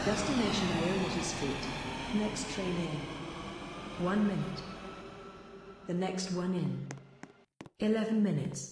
Destination Iona Street. Next train in. 1 minute. The next one in. 11 minutes.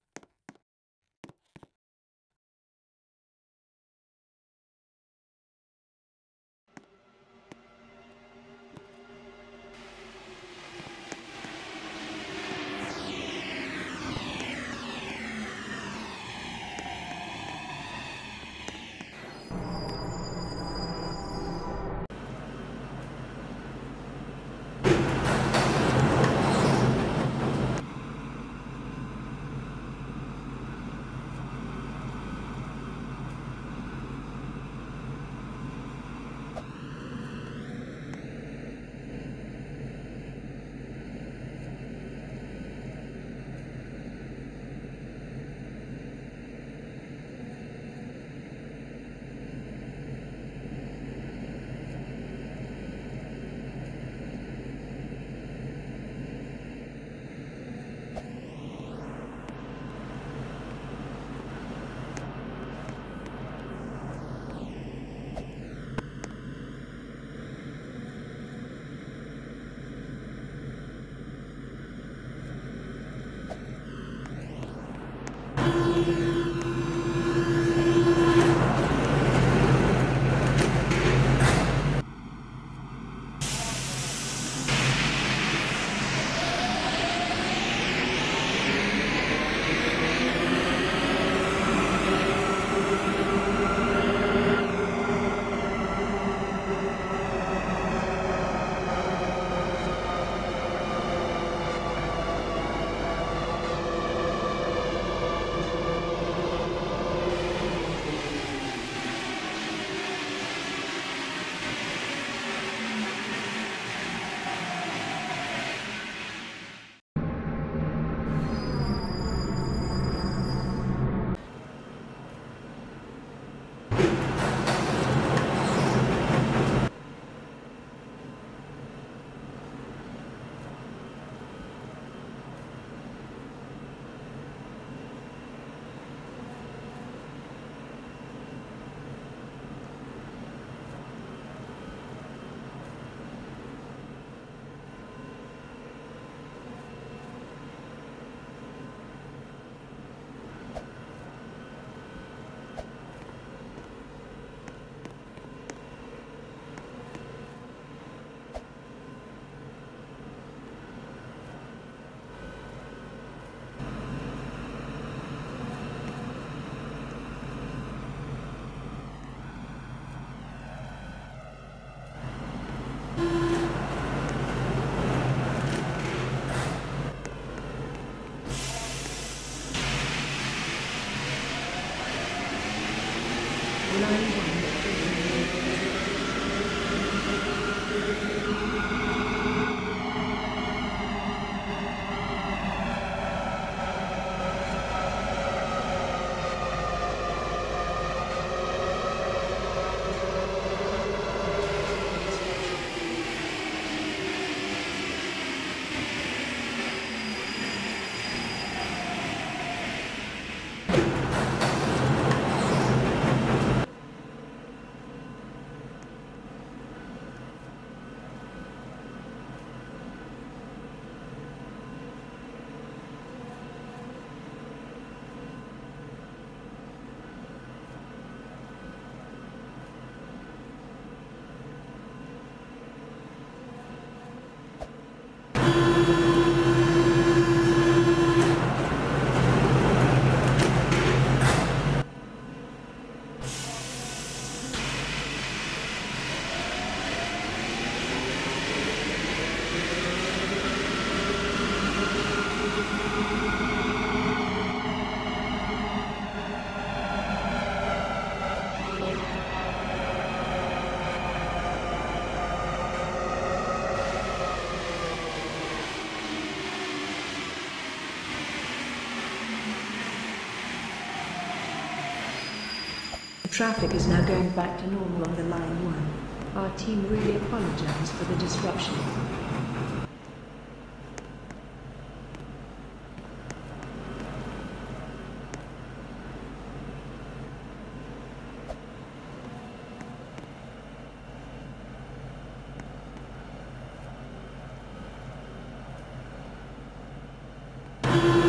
Traffic is now going back to normal on the line 1. Our team really apologizes for the disruption.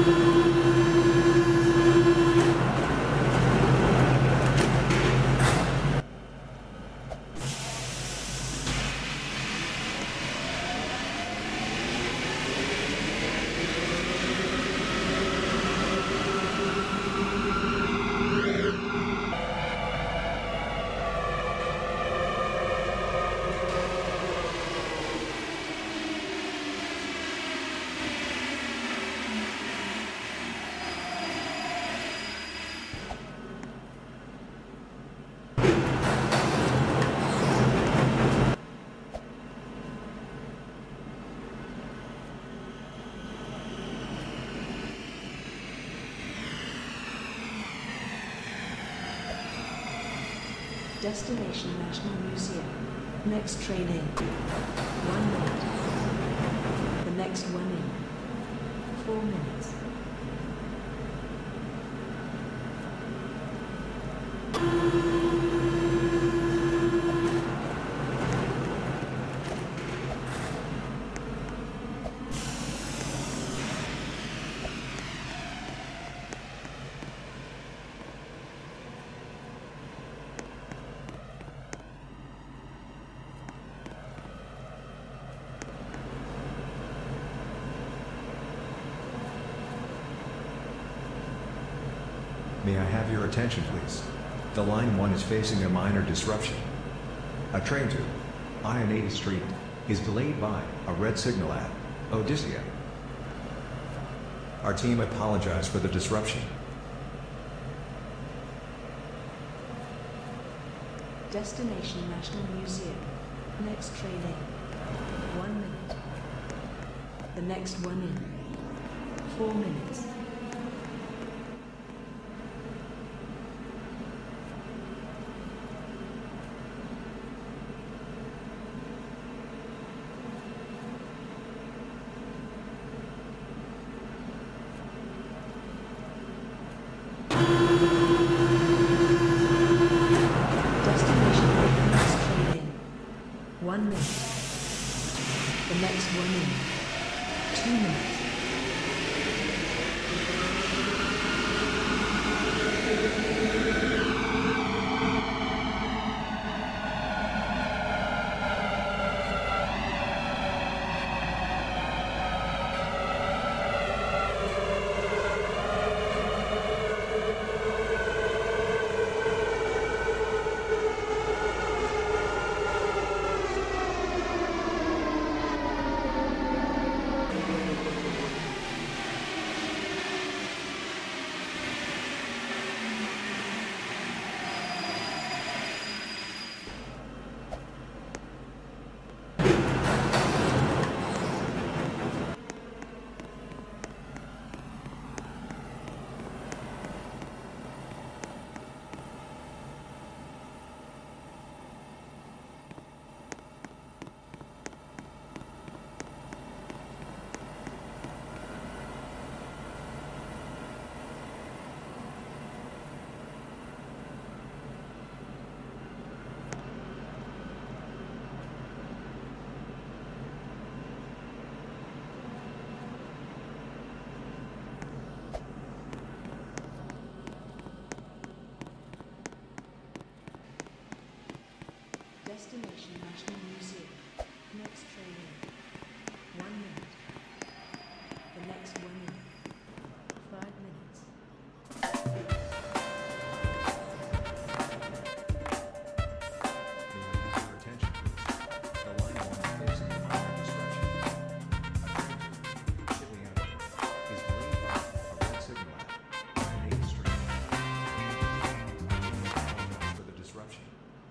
Destination National Museum. Next train in. 1 minute. The next one in. 4 minutes. May I have your attention, please? The Line 1 is facing a minor disruption. A train to Iron Street is delayed by a red signal at Odysseum. Our team apologizes for the disruption. Destination National Museum. Next train in. 1 minute. The next one in. 4 minutes. Destination next train in. 1 minute. The next one in. 2 minutes. Destination National Museum. Next train in. 1 minute. The next one in. 5 minutes. May I have your attention, please? The Line 1 is facing a minor disruption. A train to Chilean is delayed by a red signal at Iron Street. Apologize for the disruption.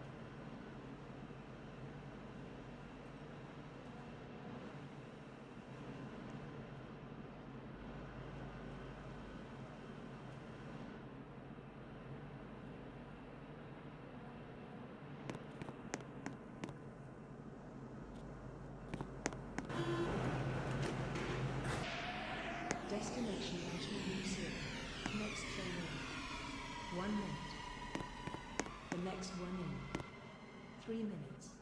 Destination National Museum. Next train in. 1 minute. The next one in. 3 minutes.